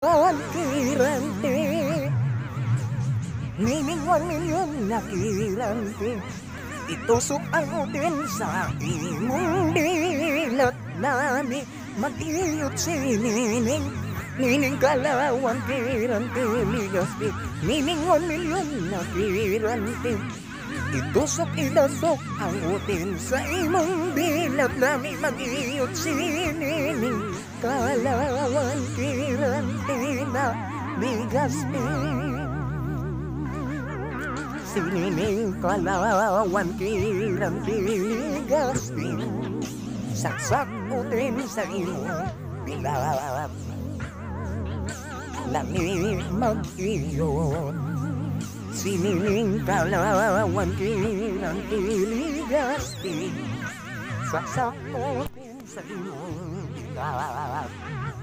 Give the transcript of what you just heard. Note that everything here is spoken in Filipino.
Kirante, niningon ninyong nakirante, itusok ang utin sa imong dilat nani, mag-iyot si nining, nining kalawan kirante, ligaspi, niningon ninyong nakirante, itusok idasok ang utin sa imong dilat nani, mag-iyot si nining, kalawan kirante na ligaspi. Sinining kalawan kirante ligaspi, saksak utin sa imong dilat nani mag-iyot. Sinining kalawan kirante ligaspi, saksak utin sa imong dilat